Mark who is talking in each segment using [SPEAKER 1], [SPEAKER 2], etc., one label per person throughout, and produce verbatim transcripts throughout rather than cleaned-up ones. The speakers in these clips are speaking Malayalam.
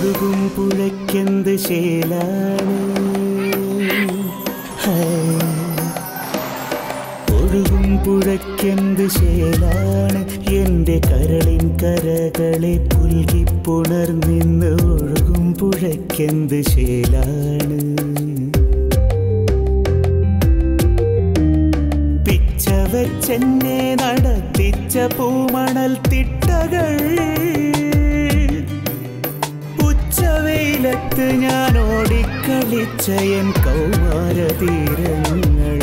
[SPEAKER 1] ഒഴുകും പുഴയ്ക്കെന്ത് ശേലാണ്, ഒഴുകും പുഴയ്ക്കെന്ത് ശേലാണ്, എൻ്റെ കരളിൻ കരകളെ പുൽകിപ്പുണർന്നിന്ന് ഒഴുകും പുഴയ്ക്കെന്ത് ശേലാണ്. പിച്ചവച്ചെന്നെ നടത്തിച്ച പൂമണൽ തിട്ടകൾ, ഉച്ചവെയിലത്ത് ഞാൻ ഓടിക്കളിച്ച എൻ കൗമാരതീരങ്ങൾ.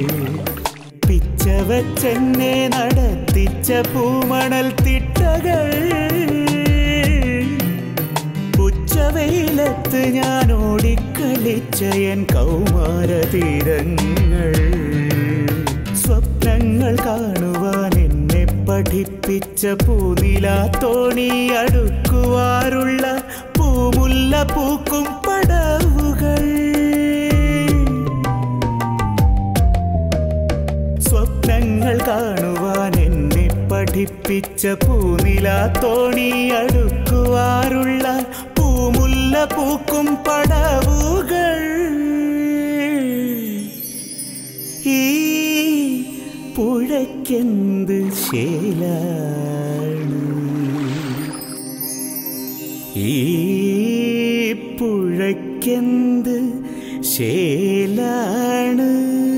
[SPEAKER 1] പിച്ചവച്ചെന്നെ നടത്തിച്ച പൂമണൽ തിട്ടകൾ, ഉച്ചവെയിലത്ത് ഞാൻ ഓടിക്കളിച്ച എൻ കൗമാരതീരങ്ങൾ. സ്വപ്നങ്ങൾ കാണുവാൻ എന്നെ പഠിപ്പിച്ച പൂനിലാത്തോണി അടുക്കുവാറുള്ള പൂമുല്ല പൂക്കും പടവുകൾ. സ്വപ്നങ്ങൾ കാണുവാൻ എന്നെ പഠിപ്പിച്ച പൂനിലാത്തോണി അടുക്കുവാറുള്ള പൂമുല്ല പൂക്കും പടവുകൾ. ഈ പുഴയ്ക്കെന്ത് ശേലാണ്, ഈ പുഴയ്ക്കെന്ത് ശേലാണ്.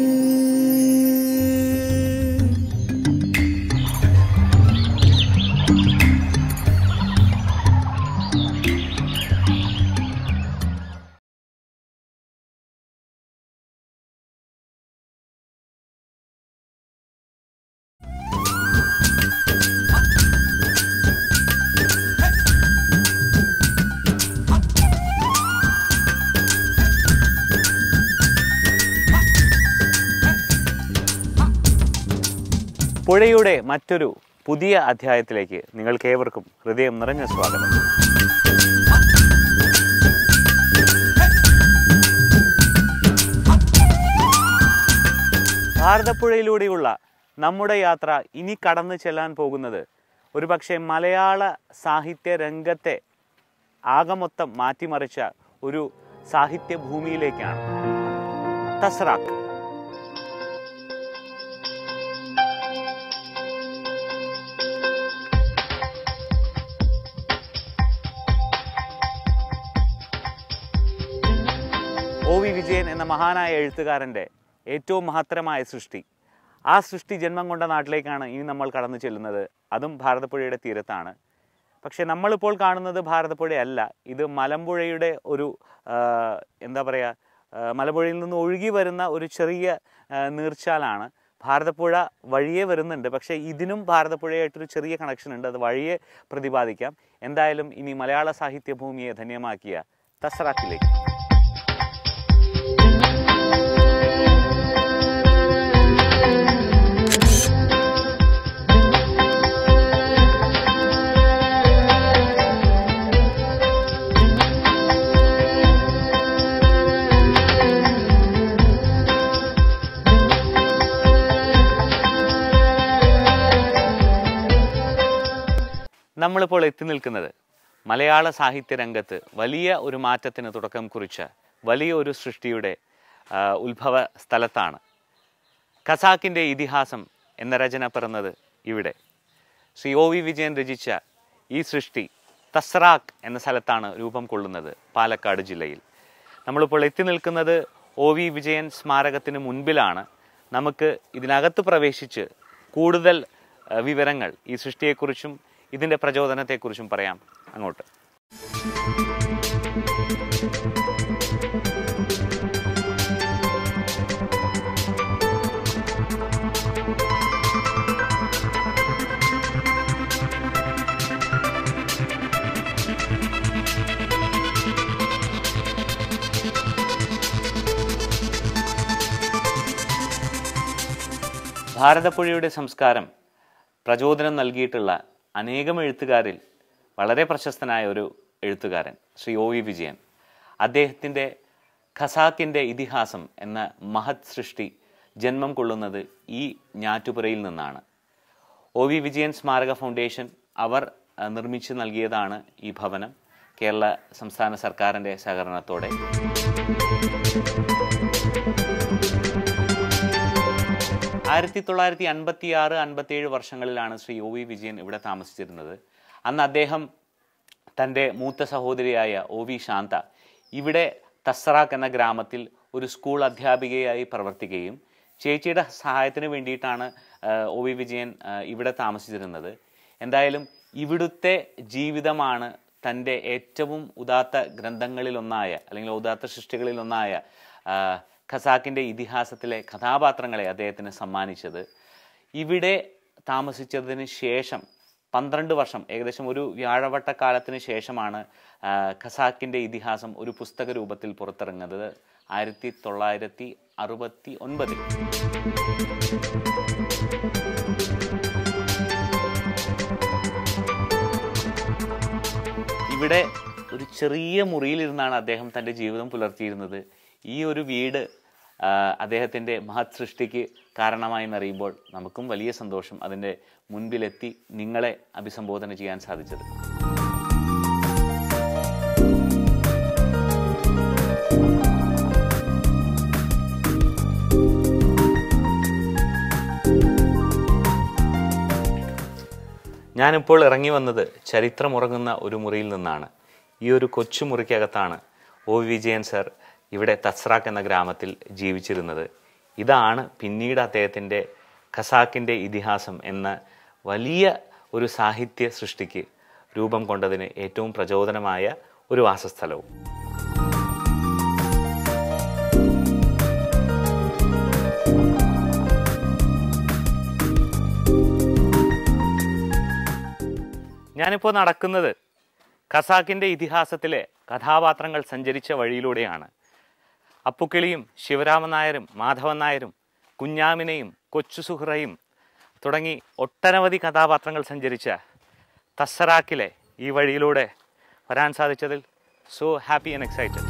[SPEAKER 2] പുഴയുടെ മറ്റൊരു പുതിയ അധ്യായത്തിലേക്ക് നിങ്ങൾക്കേവർക്കും ഹൃദയം നിറഞ്ഞ സ്വാഗതം. ഭാരതപ്പുഴയിലൂടെയുള്ള നമ്മുടെ യാത്ര ഇനി കടന്നു ചെല്ലാൻ പോകുന്നത് ഒരുപക്ഷെ മലയാള സാഹിത്യ രംഗത്തെ ആകമൊത്തം മാറ്റിമറിച്ച ഒരു സാഹിത്യ ഭൂമിയിലേക്കാണ്. തസ്രാക്ക്. ഒ വി വിജയൻ എന്ന മഹാനായ എഴുത്തുകാരൻ്റെ ഏറ്റവും മഹത്തരമായ സൃഷ്ടി, ആ സൃഷ്ടി ജന്മം കൊണ്ട നാട്ടിലേക്കാണ് ഇനി നമ്മൾ കടന്നു ചെല്ലുന്നത്. അതും ഭാരതപ്പുഴയുടെ തീരത്താണ്. പക്ഷേ നമ്മളിപ്പോൾ കാണുന്നത് ഭാരതപ്പുഴയല്ല, ഇത് മലമ്പുഴയുടെ ഒരു എന്താ പറയുക, മലമ്പുഴയിൽ നിന്ന് ഒഴുകി വരുന്ന ഒരു ചെറിയ നീർച്ചാലാണ്. ഭാരതപ്പുഴ വഴിയേ വരുന്നുണ്ട്, പക്ഷേ ഇതിനും ഭാരതപ്പുഴയായിട്ടൊരു ചെറിയ കണക്ഷൻ ഉണ്ട്, അത് വഴിയെ പ്രതിപാദിക്കാം. എന്തായാലും ഇനി മലയാള സാഹിത്യ ഭൂമിയെ ധന്യമാക്കിയ തസ്രാക്കിലേക്ക്. നമ്മളിപ്പോൾ എത്തി നിൽക്കുന്നത് മലയാള സാഹിത്യ രംഗത്ത് വലിയ ഒരു മാറ്റത്തിന് തുടക്കം കുറിച്ച വലിയ ഒരു സൃഷ്ടിയുടെ ഉത്ഭവ സ്ഥലത്താണ്. ഖസാക്കിൻ്റെ ഇതിഹാസം എന്ന രചന പിറന്നത് ഇവിടെ. ശ്രീ ഒ വി വിജയൻ രചിച്ച ഈ സൃഷ്ടി തസ്രാക്ക് എന്ന സ്ഥലത്താണ് രൂപം കൊള്ളുന്നത്, പാലക്കാട് ജില്ലയിൽ. നമ്മളിപ്പോൾ എത്തി നിൽക്കുന്നത് ഒ വി വിജയൻ സ്മാരകത്തിന് മുൻപിലാണ്. നമുക്ക് ഇതിനകത്ത് പ്രവേശിച്ച് കൂടുതൽ വിവരങ്ങൾ ഈ സൃഷ്ടിയെക്കുറിച്ചും ഇതിൻ്റെ പ്രചോദനത്തെക്കുറിച്ചും പറയാം. അങ്ങോട്ട്. ഭാരതപ്പുഴയുടെ സംസ്കാരം പ്രചോദനം നൽകിയിട്ടുള്ള അനേകം എഴുത്തുകാരിൽ വളരെ പ്രശസ്തനായ ഒരു എഴുത്തുകാരൻ ശ്രീ ഒ വി വിജയൻ. അദ്ദേഹത്തിൻ്റെ ഖസാക്കിൻ്റെ ഇതിഹാസം എന്ന മഹത് സൃഷ്ടി ജന്മം കൊള്ളുന്നത് ഈ ഞാറ്റുപുരയിൽ നിന്നാണ്. ഒ വി വിജയൻ സ്മാരക ഫൗണ്ടേഷൻ അവർ നിർമ്മിച്ചു നൽകിയതാണ് ഈ ഭവനം. കേരള സംസ്ഥാന സർക്കാരിൻ്റെ സഹകരണത്തോടെ. ആയിരത്തി തൊള്ളായിരത്തി അൻപത്തി ആറ് അൻപത്തിയേഴ് വർഷങ്ങളിലാണ് ശ്രീ ഒ വി വിജയൻ ഇവിടെ താമസിച്ചിരുന്നത്. അന്ന് അദ്ദേഹം തൻ്റെ മൂത്ത സഹോദരിയായ ഒ വി ശാന്ത ഇവിടെ തസ്രാക്ക് എന്ന ഗ്രാമത്തിൽ ഒരു സ്കൂൾ അധ്യാപികയായി പ്രവർത്തിക്കുകയും ചേച്ചിയുടെ സഹായത്തിന് വേണ്ടിയിട്ടാണ് ഒ വി വിജയൻ ഇവിടെ താമസിച്ചിരുന്നത്. എന്തായാലും ഇവിടുത്തെ ജീവിതമാണ് തൻ്റെ ഏറ്റവും ഉദാത്ത ഗ്രന്ഥങ്ങളിലൊന്നായ അല്ലെങ്കിൽ ഉദാത്ത സൃഷ്ടികളിലൊന്നായ ഖസാക്കിൻ്റെ ഇതിഹാസത്തിലെ കഥാപാത്രങ്ങളെ അദ്ദേഹത്തിന് സമ്മാനിച്ചത്. ഇവിടെ താമസിച്ചതിന് ശേഷം പന്ത്രണ്ട് വർഷം ഏകദേശം ഒരു വ്യാഴവട്ടക്കാലത്തിന് ശേഷമാണ് ഖസാക്കിൻ്റെ ഇതിഹാസം ഒരു പുസ്തക രൂപത്തിൽ പുറത്തിറങ്ങുന്നത് ആയിരത്തി തൊള്ളായിരത്തി അറുപത്തി ഒൻപതിൽ. ഇവിടെ ഒരു ചെറിയ മുറിയിലിരുന്നാണ് അദ്ദേഹം തൻ്റെ ജീവിതം പുലർത്തിയിരുന്നത്. ഈ ഒരു വീട് അദ്ദേഹത്തിൻ്റെ മഹത് സൃഷ്ടിക്ക് കാരണമായി എന്നറിയുമ്പോൾ നമുക്കും വലിയ സന്തോഷം അതിൻ്റെ മുൻപിലെത്തി നിങ്ങളെ അഭിസംബോധന ചെയ്യാൻ സാധിച്ചത്. ഞാനിപ്പോൾ ഇറങ്ങി വന്നത് ചരിത്രമുറങ്ങുന്ന ഒരു മുറിയിൽ നിന്നാണ്. ഈ ഒരു കൊച്ചു മുറിക്കകത്താണ് ഒ വി വിജയൻ സർ ഇവിടെ തസ്രാക്ക് എന്ന ഗ്രാമത്തിൽ ജീവിച്ചിരുന്നത്. ഇതാണ് പിന്നീട് അദ്ദേഹത്തിൻ്റെ ഖസാക്കിൻ്റെ ഇതിഹാസം എന്ന വലിയ ഒരു സാഹിത്യ സൃഷ്ടിക്ക് രൂപം കൊണ്ടതിന് ഏറ്റവും പ്രചോദനമായ ഒരു വാസസ്ഥലവും. ഞാനിപ്പോൾ നടക്കുന്നത് ഖസാക്കിൻ്റെ ഇതിഹാസത്തിലെ കഥാപാത്രങ്ങൾ സഞ്ചരിച്ച വഴിയിലൂടെയാണ്. അപ്പുക്കിളിയും ശിവരാമൻ നായരും മാധവൻ നായരും കുഞ്ഞാമിനെയും കൊച്ചു സുഹ്റയും തുടങ്ങി ഒട്ടനവധി കഥാപാത്രങ്ങൾ സഞ്ചരിച്ച തസ്രാക്കിലെ ഈ വഴിയിലൂടെ വരാൻ സാധിച്ചതിൽ സോ ഹാപ്പി ആൻഡ് എക്സൈറ്റഡ്.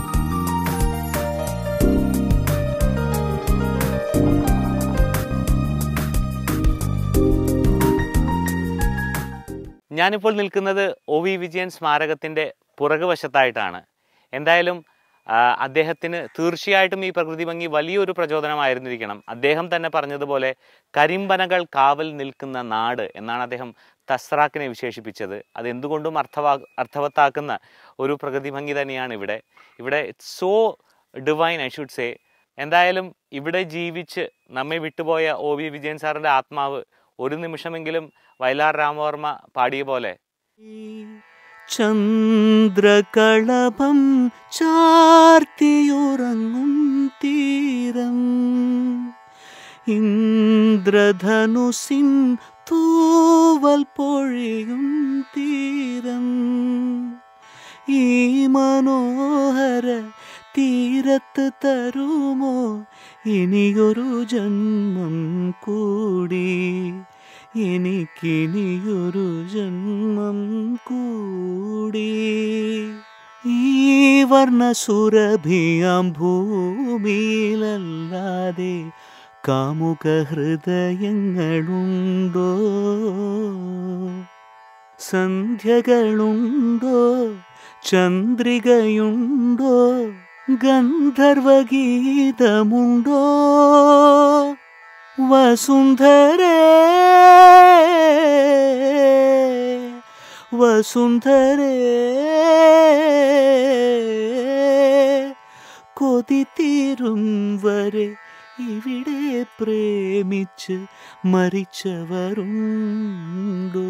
[SPEAKER 2] ഞാനിപ്പോൾ നിൽക്കുന്നത് ഒ വി വിജയൻ സ്മാരകത്തിൻ്റെ പുറകുവശത്തായിട്ടാണ്. എന്തായാലും അദ്ദേഹത്തിന് തീർച്ചയായിട്ടും ഈ പ്രകൃതി ഭംഗി വലിയൊരു പ്രചോദനമായിരുന്നിരിക്കണം. അദ്ദേഹം തന്നെ പറഞ്ഞതുപോലെ കരിമ്പനകൾ കാവൽ നിൽക്കുന്ന നാട് എന്നാണ് അദ്ദേഹം തസ്രാക്കിനെ വിശേഷിപ്പിച്ചത്. അതെന്തുകൊണ്ടും അർത്ഥവാ അർത്ഥവത്താക്കുന്ന ഒരു പ്രകൃതി ഭംഗി തന്നെയാണ് ഇവിടെ. ഇവിടെ it's so divine I should say. എന്തായാലും ഇവിടെ ജീവിച്ച് നമ്മെ വിട്ടുപോയ ഒ വി വിജയൻ സാറിൻ്റെ ആത്മാവ് ഒരു നിമിഷമെങ്കിലും വയലാർ രാമവർമ്മ പാടിയ പോലെ
[SPEAKER 1] ചന്ദ്രകളഭം ചാർത്തിയുറങ്ങും തീരം ഇന്ദ്രധനുസിൻ തൂവൽ പൊഴിയും തീരം ഈ മനോഹര തീരത്ത് തരുമോ ഇനിയൊരു ജന്മം കൂടി എനിക്കിനിയൊരു ജന്മം കൂടി ഈ വർണ്ണസുരഭിയാം ഭൂമിയിലല്ലാതെ കാമുക ഹൃദയങ്ങളുണ്ടോ സന്ധ്യകളുണ്ടോ ചന്ദ്രികയുണ്ടോ ഗന്ധർവഗീതമുണ്ടോ വസുന്ധരേ വസുന്ധരേ കൊതി തീരും വരെ ഇവിടെ പ്രേമിച്ച് മരിച്ചവരുണ്ടോ?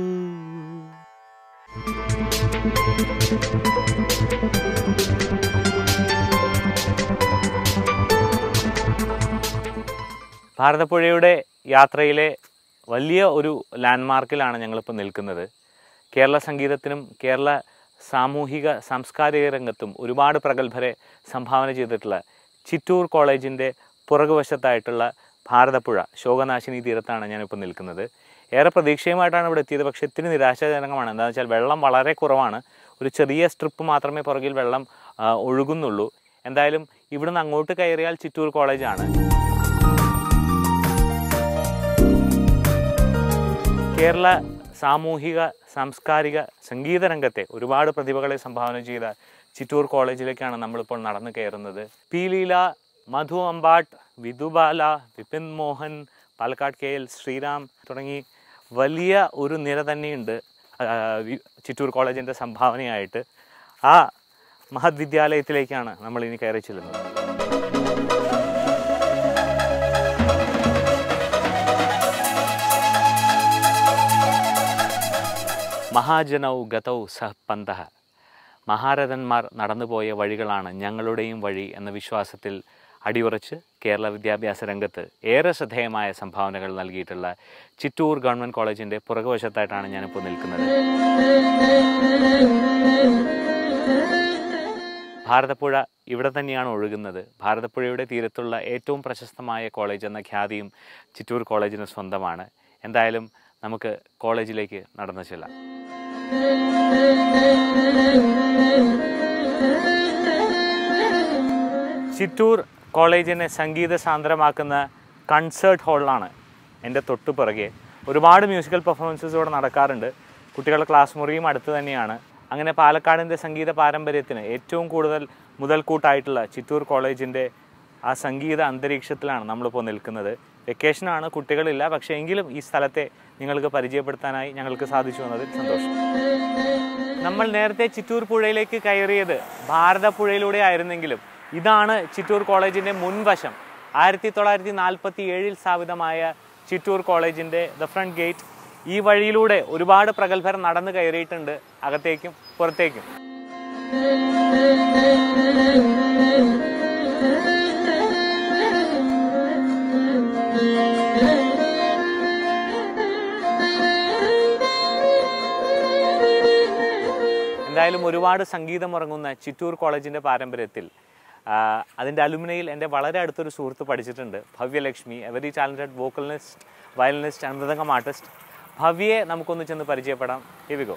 [SPEAKER 2] ഭാരതപ്പുഴയുടെ യാത്രയിലെ വലിയ ഒരു ലാൻഡ്മാർക്കിലാണ് ഞങ്ങളിപ്പോൾ നിൽക്കുന്നത്. കേരള സംഗീതത്തിനും കേരള സാമൂഹിക സാംസ്കാരിക രംഗത്തും ഒരുപാട് പ്രഗത്ഭരെ സംഭാവന ചെയ്തിട്ടുള്ള ചിറ്റൂർ കോളേജിൻ്റെ പുറകുവശത്തായിട്ടുള്ള ഭാരതപ്പുഴ ശോകനാശിനി തീരത്താണ് ഞാനിപ്പോൾ നിൽക്കുന്നത്. ഏറെ പ്രതീക്ഷയുമായിട്ടാണ് ഇവിടെ എത്തിയത്. പക്ഷേ ഇത്തിരി നിരാശാജനകമാണ്. എന്താണെന്ന് വെച്ചാൽ വെള്ളം വളരെ കുറവാണ്. ഒരു ചെറിയ സ്ട്രിപ്പ് മാത്രമേ പുറകിൽ വെള്ളം ഒഴുകുന്നുള്ളൂ. എന്തായാലും ഇവിടുന്ന് അങ്ങോട്ട് കയറിയാൽ ചിറ്റൂർ കോളേജാണ്. കേരള സാമൂഹിക സാംസ്കാരിക സംഗീത രംഗത്തെ ഒരുപാട് പ്രതിഭകളെ സംഭാവന ചെയ്ത ചിറ്റൂർ കോളേജിലേക്കാണ് നമ്മളിപ്പോൾ നടന്നു കയറുന്നത്. പി ലീല, മധു അമ്പാട്ട്, വിധുബാല, വിപിൻ മോഹൻ, പാലക്കാട് കെ എൽ ശ്രീറാം തുടങ്ങി വലിയ ഒരു നിര തന്നെയുണ്ട് ചിറ്റൂർ കോളേജിൻ്റെ സംഭാവനയായിട്ട്. ആ മഹത് വിദ്യാലയത്തിലേക്കാണ് നമ്മളിനി കയറി ചെല്ലുന്നത്. മഹാജനൗ ഗതൗ സഹ പന്തഃ, മഹാരഥന്മാർ നടന്നുപോയ വഴികളാണ് ഞങ്ങളുടെയും വഴി എന്ന വിശ്വാസത്തിൽ അടിയുറച്ച് കേരള വിദ്യാഭ്യാസ രംഗത്ത് ഏറെ ശ്രദ്ധേയമായ സംഭാവനകൾ നൽകിയിട്ടുള്ള ചിറ്റൂർ ഗവൺമെൻറ് കോളേജിൻ്റെ പുറകുവശത്തായിട്ടാണ് ഞാനിപ്പോൾ നിൽക്കുന്നത്. ഭാരതപ്പുഴ ഇവിടെ തന്നെയാണ് ഒഴുകുന്നത്. ഭാരതപ്പുഴയുടെ തീരത്തുള്ള ഏറ്റവും പ്രശസ്തമായ കോളേജ് എന്ന ഖ്യാതിയും ചിറ്റൂർ കോളേജിന് സ്വന്തമാണ്. എന്തായാലും നമുക്ക് കോളേജിലേക്ക് നടന്നു ചെല്ലാം. ചിറ്റൂർ കോളേജിനെ സംഗീത സാന്ദ്രമാക്കുന്ന കൺസേർട്ട് ഹാളിലാണ് എൻ്റെ തൊട്ടു പുറകെ. ഒരുപാട് മ്യൂസിക്കൽ പെർഫോമൻസസ് ഇവിടെ നടക്കാറുണ്ട്. കുട്ടികളുടെ ക്ലാസ് മുറിയും അടുത്ത് തന്നെയാണ്. അങ്ങനെ പാലക്കാടിൻ്റെ സംഗീത പാരമ്പര്യത്തിന് ഏറ്റവും കൂടുതൽ മുതൽക്കൂട്ടായിട്ടുള്ള ചിറ്റൂർ കോളേജിൻ്റെ ആ സംഗീത അന്തരീക്ഷത്തിലാണ് നമ്മളിപ്പോൾ നിൽക്കുന്നത്. വെക്കേഷനാണ്, കുട്ടികളില്ല. പക്ഷേ എങ്കിലും ഈ സ്ഥലത്തെ നിങ്ങൾക്ക് പരിചയപ്പെടുത്താനായി ഞങ്ങൾക്ക് സാധിച്ചു എന്നതിൽ സന്തോഷം. നമ്മൾ നേരത്തെ ചിറ്റൂർ പുഴയിലേക്ക് കയറിയത് ഭാരതപ്പുഴയിലൂടെ ആയിരുന്നെങ്കിലും ഇതാണ് ചിറ്റൂർ കോളേജിൻ്റെ മുൻവശം. ആയിരത്തി തൊള്ളായിരത്തി നാൽപ്പത്തി ഏഴിൽ സ്ഥാപിതമായ ചിറ്റൂർ കോളേജിൻ്റെ ദ ഫ്രണ്ട് ഗേറ്റ്. ഈ വഴിയിലൂടെ ഒരുപാട് പ്രഗത്ഭർ നടന്നു കയറിയിട്ടുണ്ട്, അകത്തേക്കും പുറത്തേക്കും. എന്തായാലും ഒരുപാട് സംഗീതമുറങ്ങുന്ന ചിറ്റൂർ കോളേജിൻ്റെ പാരമ്പര്യത്തിൽ അതിൻ്റെ അലുമിനയിൽ എൻ്റെ വളരെ അടുത്തൊരു സുഹൃത്ത് പഠിച്ചിട്ടുണ്ട്, Bhavyalakshmi, a very talented vocalist, violinist and mridangam artist. ഭവ്യയെ നമുക്കൊന്ന് ചെന്ന് പരിചയപ്പെടാം. Here we go.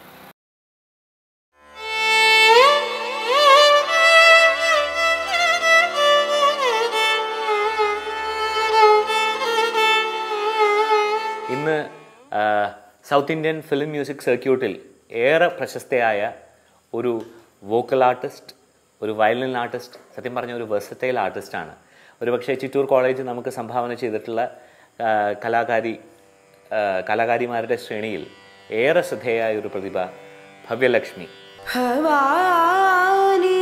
[SPEAKER 2] ഇന്ന് സൗത്ത് ഇന്ത്യൻ ഫിലിം മ്യൂസിക് സർക്യൂട്ടിൽ ഏറെ പ്രശസ്തയായ ഒരു വോക്കൽ ആർട്ടിസ്റ്റ്, ഒരു വയലിൻ ആർട്ടിസ്റ്റ്, സത്യം പറഞ്ഞ ഒരു വെർസറ്റൈൽ ആർട്ടിസ്റ്റാണ്. ഒരുപക്ഷെ ചിറ്റൂർ കോളേജ് നമുക്ക് സംഭാവന ചെയ്തിട്ടുള്ള കലാകാരി കലാകാരിമാരുടെ ശ്രേണിയിൽ ഏറെ ശ്രദ്ധേയായ ഒരു പ്രതിഭ ഭവ്യലക്ഷ്മി. ഭവാനി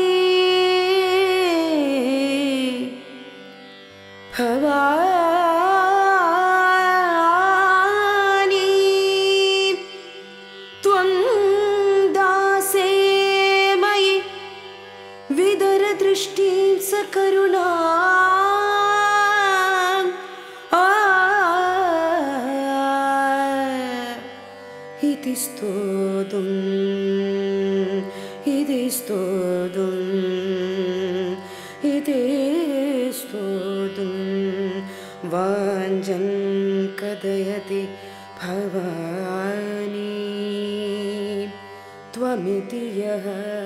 [SPEAKER 2] ത്വം ദാസേ മയി വിദര ദൃഷ്ടി സകരുണാ സ്തോതും ഇതി സ്തോതും ഇതി സ്തോതും വാഞ്ചം കഥയതി ഭവാനി ത്വമിതി യഃ.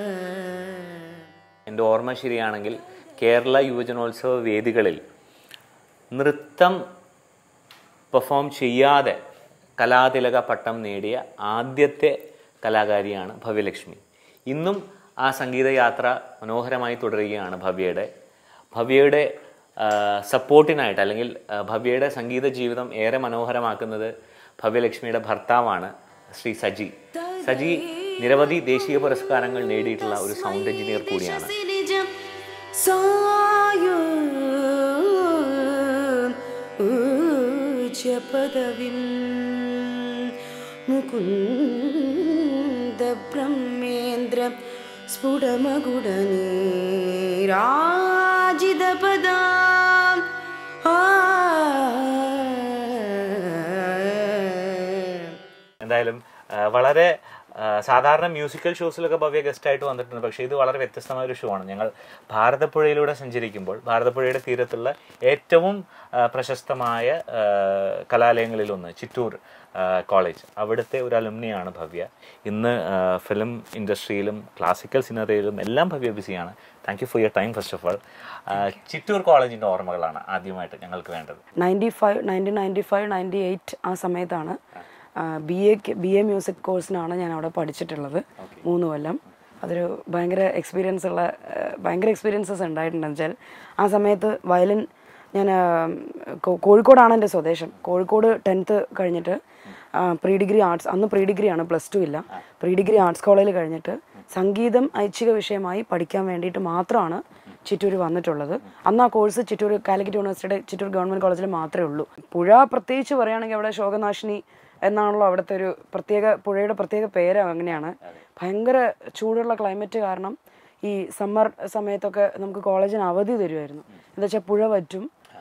[SPEAKER 2] എൻ്റെ ഓർമ്മ ശരിയാണെങ്കിൽ കേരള യുവജനോത്സവ വേദികളിൽ നൃത്തം പെർഫോം ചെയ്യാതെ കലാതിലക പട്ടം നേടിയ ആദ്യത്തെ കലാകാരിയാണ് ഭവ്യലക്ഷ്മി. ഇന്നും ആ സംഗീതയാത്ര മനോഹരമായി തുടരുകയാണ് ഭവ്യയുടെ. ഭവ്യയുടെ സപ്പോർട്ടിനായിട്ട് അല്ലെങ്കിൽ ഭവ്യയുടെ സംഗീത ജീവിതം ഏറെ മനോഹരമാക്കുന്നത് ഭവ്യലക്ഷ്മിയുടെ ഭർത്താവാണ്, ശ്രീ സജി. സജി നിരവധി ദേശീയ പുരസ്കാരങ്ങൾ നേടിയിട്ടുള്ള ഒരു സൗണ്ട് എഞ്ചിനീയർ കൂടിയാണ്. പദവിം മുകുന്ദ ബ്രഹ്മേന്ദ്ര സ്ഫുടമകുടനീരാജിത പദാ. എന്തായാലും വളരെ സാധാരണ മ്യൂസിക്കൽ ഷോസിലൊക്കെ ഭവ്യ ഗസ്റ്റായിട്ട് വന്നിട്ടുണ്ട്. പക്ഷേ ഇത് വളരെ വ്യത്യസ്തമായ ഒരു ഷോ ആണ്. ഞങ്ങൾ ഭാരതപ്പുഴയിലൂടെ സഞ്ചരിക്കുമ്പോൾ ഭാരതപ്പുഴയുടെ തീരത്തുള്ള ഏറ്റവും പ്രശസ്തമായ കലാലയങ്ങളിലൊന്ന് ചിറ്റൂർ കോളേജ്, അവിടുത്തെ ഒരു അലുമിനിയാണ് ഭവ്യ. ഇന്ന് ഫിലിം ഇൻഡസ്ട്രിയിലും ക്ലാസിക്കൽ സിനിമയിലും എല്ലാം ഭവ്യ ബിസിയാണ്. Thank you for your time. First of all, Chittur കോളേജിൻ്റെ ഓർമ്മകളാണ് ആദ്യമായിട്ട് ഞങ്ങൾക്ക് വേണ്ടത്.
[SPEAKER 3] Ninety five nineteen ninety five ninety eight ആ സമയത്താണ് ബി എക്ക് ബി എ മ്യൂസിക് കോഴ്സിനാണ് ഞാൻ അവിടെ പഠിച്ചിട്ടുള്ളത് മൂന്ന് കൊല്ലം. അതൊരു ഭയങ്കര എക്സ്പീരിയൻസ് ഉള്ള ഭയങ്കര എക്സ്പീരിയൻസസ് ഉണ്ടായിട്ടുണ്ടെന്ന് വെച്ചാൽ ആ സമയത്ത് വയലിൻ ഞാൻ കോഴിക്കോടാണ് എൻ്റെ സ്വദേശം. കോഴിക്കോട് ടെൻത്ത് കഴിഞ്ഞിട്ട് പ്രീ ഡിഗ്രി ആർട്സ്, അന്ന് പ്രീ ഡിഗ്രിയാണ്, പ്ലസ് ടു ഇല്ല, പ്രീ ഡിഗ്രി ആർട്സ് കോളേജിൽ കഴിഞ്ഞിട്ട് സംഗീതം ഐച്ഛിക വിഷയമായി പഠിക്കാൻ വേണ്ടിയിട്ട് മാത്രമാണ് ചിറ്റൂർ വന്നിട്ടുള്ളത്. അന്ന് ആ കോഴ്സ് ചിറ്റൂർ കാലിക്കറ്റ് യൂണിവേഴ്സിറ്റിയുടെ ചിറ്റൂർ ഗവൺമെൻറ് കോളേജിൽ മാത്രമേ ഉള്ളൂ. പുഴ പ്രത്യേകിച്ച് പറയുകയാണെങ്കിൽ അവിടെ ശോകനാശിനി എന്നാണല്ലോ അവിടുത്തെ ഒരു പ്രത്യേക, പുഴയുടെ പ്രത്യേക പേര് അങ്ങനെയാണ്. ഭയങ്കര ചൂടുള്ള ക്ലൈമറ്റ് കാരണം ഈ സമ്മർ സമയത്തൊക്കെ നമുക്ക് കോളേജിന് അവധി തരുമായിരുന്നു. എന്താ വെച്ചാൽ പുഴ വറ്റും,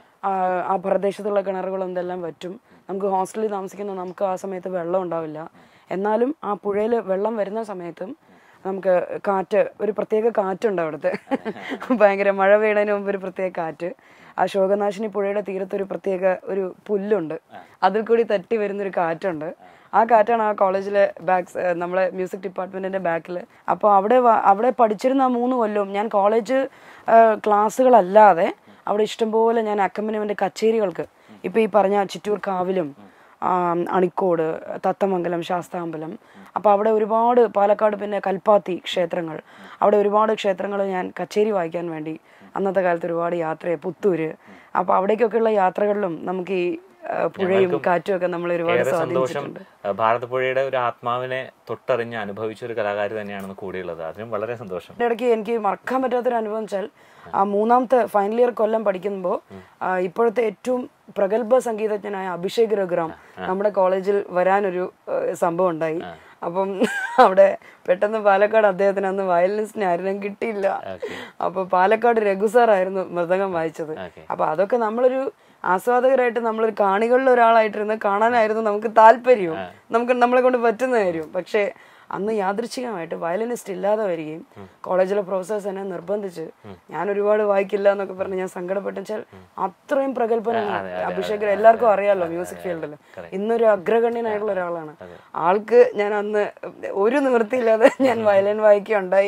[SPEAKER 3] ആ പ്രദേശത്തുള്ള കിണറുകളും ഇതെല്ലാം വറ്റും. നമുക്ക് ഹോസ്റ്റലിൽ താമസിക്കുന്ന നമുക്ക് ആ സമയത്ത് വെള്ളം ഉണ്ടാവില്ല. എന്നാലും ആ പുഴയിൽ വെള്ളം വരുന്ന സമയത്തും നമുക്ക് കാറ്റ്, ഒരു പ്രത്യേക കാറ്റുണ്ട് അവിടുത്തെ. ഭയങ്കര മഴ പെയ്യുന്നതിന് മുമ്പ് ഒരു പ്രത്യേക കാറ്റ്. ആ ശോകനാശിനി പുഴയുടെ തീരത്തൊരു പ്രത്യേക ഒരു പുല്ലുണ്ട്, അതിൽ കൂടി തട്ടി വരുന്നൊരു കാറ്റുണ്ട്. ആ കാറ്റാണ് ആ കോളേജിലെ ബാക്ക്, നമ്മളെ മ്യൂസിക് ഡിപ്പാർട്ട്മെൻറ്റിൻ്റെ ബാക്കിൽ. അപ്പോൾ അവിടെ അവിടെ പഠിച്ചിരുന്ന ആ മൂന്ന് കൊല്ലവും ഞാൻ കോളേജ് ക്ലാസ്സുകളല്ലാതെ അവിടെ ഇഷ്ടംപോലെ ഞാൻ അക്കമ്പനിമെൻ്റ് കച്ചേരികൾക്ക്, ഇപ്പോൾ ഈ പറഞ്ഞ ചിറ്റൂർ കാവിലും അണിക്കോട്, തത്തമംഗലം, ശാസ്താമ്പലം, അപ്പോൾ അവിടെ ഒരുപാട്, പാലക്കാട് പിന്നെ കൽപ്പാത്തി ക്ഷേത്രങ്ങൾ, അവിടെ ഒരുപാട് ക്ഷേത്രങ്ങൾ ഞാൻ കച്ചേരി വായിക്കാൻ വേണ്ടി അന്നത്തെ കാലത്ത് ഒരുപാട് യാത്രയെ, പുത്തൂര്, അപ്പോൾ അവിടേക്കൊക്കെയുള്ള യാത്രകളിലും നമുക്ക് ഈ പുഴയും കാറ്റും ഒക്കെ നമ്മൾ ഒരുപാട് സ്വാധീനിച്ചിട്ടുണ്ട്.
[SPEAKER 2] ഭാരതപ്പുഴയുടെ ഒരു ആത്മാവിനെ തൊട്ടറിഞ്ഞ് അനുഭവിച്ച ഒരു കലാകാരി തന്നെയാണ് കൂടെയുള്ളത്. അതിനും വളരെ സന്തോഷം.
[SPEAKER 3] ഇടയ്ക്ക് എനിക്ക് മറക്കാൻ പറ്റാത്തൊരു അനുഭവം വെച്ചാൽ ആ മൂന്നാമത്തെ ഫൈനൽ ഇയർ കൊല്ലം പഠിക്കുമ്പോൾ ഇപ്പോഴത്തെ ഏറ്റവും പ്രഗത്ഭ സംഗീതജ്ഞനായ അഭിഷേക് രഘുറാം നമ്മുടെ കോളേജിൽ വരാനൊരു സംഭവം ഉണ്ടായി. അപ്പം അവിടെ പെട്ടെന്ന് പാലക്കാട് അദ്ദേഹത്തിന് അന്ന് വയലിനിസ്റ്റിനെ ആരും കിട്ടിയില്ല. അപ്പൊ പാലക്കാട് രഘു സാറായിരുന്നു മൃദംഗം വായിച്ചത്. അപ്പൊ അതൊക്കെ നമ്മളൊരു ആസ്വാദകരായിട്ട്, നമ്മളൊരു കാണികളിൽ ഒരാളായിട്ടിരുന്ന് കാണാനായിരുന്നു നമുക്ക് താല്പര്യവും, നമുക്ക് നമ്മളെ കൊണ്ട് പറ്റുന്ന കാര്യവും. പക്ഷേ അന്ന് യാദൃച്ഛികമായിട്ട് വയലിനിസ്റ്റ് ഇല്ലാതെ വരികയും കോളേജിലെ പ്രൊഫസേഴ്സ് എന്നെ നിർബന്ധിച്ച്, ഞാൻ ഒരുപാട് വായിക്കില്ല എന്നൊക്കെ പറഞ്ഞ് ഞാൻ സങ്കടപ്പെട്ടു. വെച്ചാൽ അത്രയും പ്രഗത്ഭനാണ് അഭിഷേക്, എല്ലാവർക്കും അറിയാമല്ലോ മ്യൂസിക് ഫീൽഡിൽ ഇന്നൊരു അഗ്രഗണ്യനായിട്ടുള്ള ഒരാളാണ്. ആൾക്ക് ഞാൻ അന്ന് ഒരു നിവൃത്തിയില്ലാതെ ഞാൻ വയലിൻ വായിക്കുകയുണ്ടായി.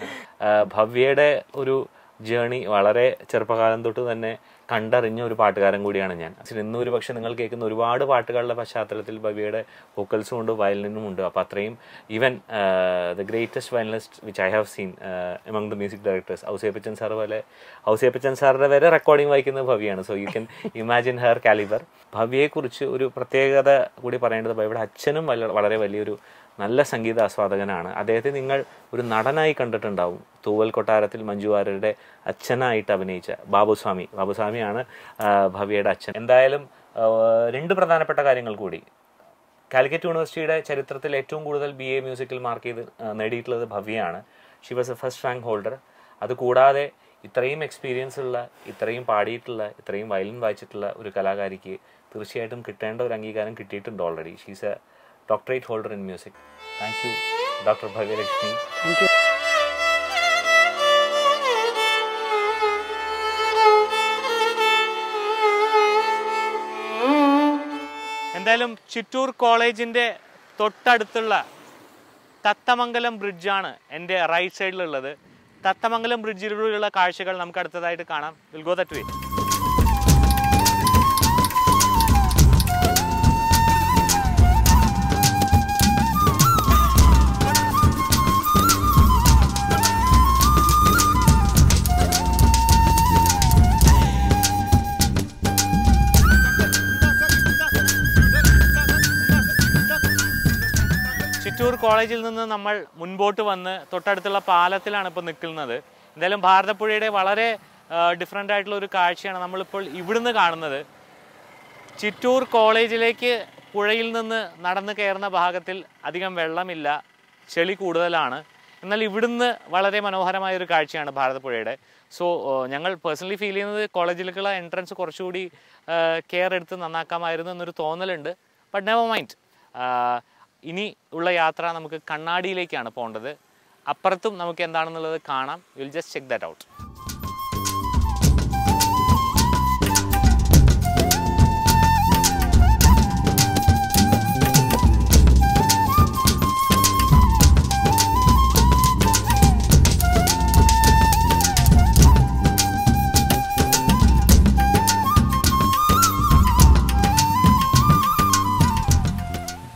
[SPEAKER 2] ഭവ്യയുടെ ഒരു ജേണി വളരെ ചെറുപ്പകാലം തൊട്ട് തന്നെ കണ്ടറിഞ്ഞ ഒരു പാട്ടുകാരൻ കൂടിയാണ് ഞാൻ. ഇന്ന് ഒരു പക്ഷെ നിങ്ങൾ കേൾക്കുന്ന ഒരുപാട് പാട്ടുകളുടെ പശ്ചാത്തലത്തിൽ ഭവ്യയുടെ വോക്കൽസും ഉണ്ട്, വയലിനും ഉണ്ട്. അപ്പോൾ അത്രയും even the greatest violinist which I have seen among the music directors, Ouseppachan sir പോലെ, ഔസേപ്പച്ചൻ സാറിൻ്റെ വരെ റെക്കോർഡിംഗ് വായിക്കുന്നത് ഭവ്യയാണ്. So you can imagine her calibre. ഭവ്യയെക്കുറിച്ച് ഒരു പ്രത്യേകത കൂടി പറയേണ്ടത്, ഭവ്യയുടെ അച്ഛനും വളരെ വലിയൊരു നല്ല സംഗീത ആസ്വാദകനാണ്. അദ്ദേഹത്തെ നിങ്ങൾ ഒരു നടനായി കണ്ടിട്ടുണ്ടാവും. തൂവൽ കൊട്ടാരത്തിൽ മഞ്ജു വാര്യരുടെ അച്ഛനായിട്ട് അഭിനയിച്ച ബാബുസ്വാമി ബാബുസ്വാമിയാണ് ഭവ്യയുടെ അച്ഛൻ. എന്തായാലും രണ്ട് പ്രധാനപ്പെട്ട കാര്യങ്ങൾ കൂടി. കാലിക്കറ്റ് യൂണിവേഴ്സിറ്റിയുടെ ചരിത്രത്തിൽ ഏറ്റവും കൂടുതൽ ബി എ മ്യൂസിക്കിൽ മാർക്ക് ചെയ്ത് നേടിയിട്ടുള്ളത് ഭവ്യയാണ്. She was a first rank holder. അതുകൂടാതെ ഇത്രയും എക്സ്പീരിയൻസ് ഉള്ള, ഇത്രയും പാടിയിട്ടുള്ള, ഇത്രയും വയലിൻ വായിച്ചിട്ടുള്ള ഒരു കലാകാരിക്ക് തീർച്ചയായിട്ടും കിട്ടേണ്ട ഒരു അംഗീകാരം കിട്ടിയിട്ടുണ്ട് already. She's a doctorate holder in music. Thank you, Doctor Bhavya Lakshmi.
[SPEAKER 3] Thank you.
[SPEAKER 2] എന്തായാലും ചിറ്റൂർ കോളേജിൻ്റെ തൊട്ടടുത്തുള്ള തത്തമംഗലം ബ്രിഡ്ജാണ് എൻ്റെ റൈറ്റ് സൈഡിലുള്ളത്. തത്തമംഗലം ബ്രിഡ്ജിലൂടെയുള്ള കാഴ്ചകൾ നമുക്ക് അടുത്തതായിട്ട് കാണാം. We'll go that way. Chittur കോളേജിൽ നിന്ന് നമ്മൾ മുൻപോട്ട് വന്ന് തൊട്ടടുത്തുള്ള പാലത്തിലാണ് ഇപ്പോൾ നിൽക്കുന്നത്. എന്തായാലും ഭാരതപ്പുഴയുടെ വളരെ ഡിഫറെൻ്റ് ആയിട്ടുള്ള ഒരു കാഴ്ചയാണ് നമ്മളിപ്പോൾ ഇവിടുന്ന് കാണുന്നത്. ചിറ്റൂർ കോളേജിലേക്ക് പുഴയിൽ നിന്ന് നടന്ന് കയറുന്ന ഭാഗത്തിൽ അധികം വെള്ളമില്ല, ചെളി കൂടുതലാണ്. എന്നാൽ ഇവിടുന്ന് വളരെ മനോഹരമായൊരു കാഴ്ചയാണ് ഭാരതപ്പുഴയുടെ. സോ ഞങ്ങൾ പേഴ്സണലി ഫീൽ ചെയ്യുന്നത് കോളേജിലേക്കുള്ള എൻട്രൻസ് കുറച്ചുകൂടി കെയർ എടുത്ത് നന്നാക്കാമായിരുന്നു എന്നൊരു തോന്നലുണ്ട്. But never mind. ഇനി ഉള്ള യാത്ര നമുക്ക് കണ്ണാടിയിലേക്കാണ് പോകേണ്ടത്. അപ്പുറത്തും നമുക്ക് എന്താണെന്നുള്ളത് കാണാം. We'll just check that out.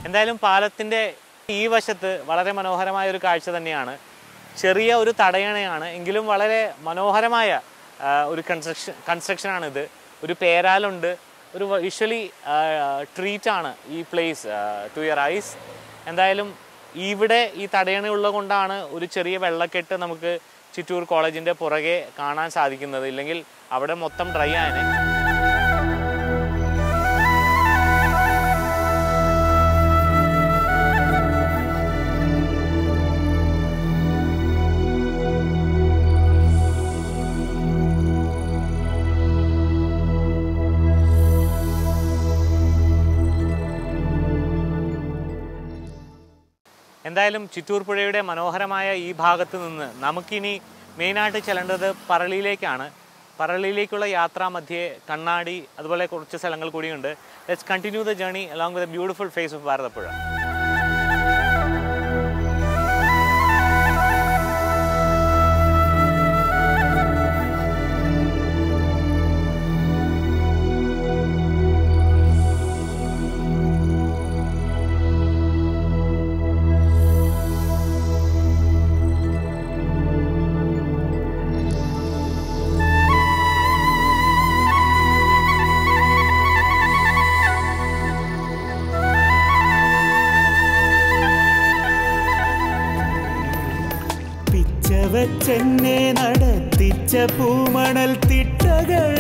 [SPEAKER 2] എന്തായാലും പാലത്തിൻ്റെ ഈ വശത്ത് വളരെ മനോഹരമായ ഒരു കാഴ്ച തന്നെയാണ്. ചെറിയ ഒരു തടയണയാണ്, എങ്കിലും വളരെ മനോഹരമായ ഒരു കൺസ്ട്രക്ഷൻ കൺസ്ട്രക്ഷനാണിത്. ഒരു പേരാലുണ്ട്, ഒരു വിഷ്വലി ട്രീറ്റാണ് ഈ പ്ലേസ് ടു യുവർ ഐസ്. എന്തായാലും ഇവിടെ ഈ തടയണയുള്ളത് കൊണ്ടാണ് ഒരു ചെറിയ വെള്ളക്കെട്ട് നമുക്ക് ചിറ്റൂർ കോളേജിൻ്റെ പുറകെ കാണാൻ സാധിക്കുന്നത്. ഇല്ലെങ്കിൽ അവിടെ മൊത്തം ഡ്രൈ ആയനെ. എന്തായാലും ചിറ്റൂർ പുഴയുടെ മനോഹരമായ ഈ ഭാഗത്ത് നിന്ന് നമുക്കിനി മെയിനായിട്ട് ചെല്ലേണ്ടത് പറളിയിലേക്കാണ്. പറളിയിലേക്കുള്ള യാത്രാ മധ്യേ കണ്ണാടി അതുപോലെ കുറച്ച് സ്ഥലങ്ങൾ കൂടിയുണ്ട്. Let's continue the journey along with the beautiful face of Bharathappuzha.
[SPEAKER 1] വച്ചെന്നെ നടത്തിച്ച പൂമണൽ തിട്ടകൾ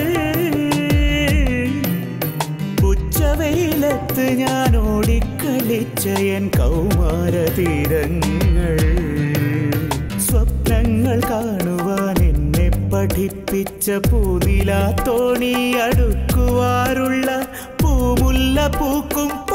[SPEAKER 1] ഉച്ചവെയിലത്ത് ഞാൻ ഓടിക്കളിച്ച എൻ കൗമാര തീരങ്ങൾ സ്വപ്നങ്ങൾ കാണുവാൻ എന്നെ പഠിപ്പിച്ച പൂനിലാത്തോണി അടുക്കുവാറുള്ള പൂമുല്ല പൂക്കും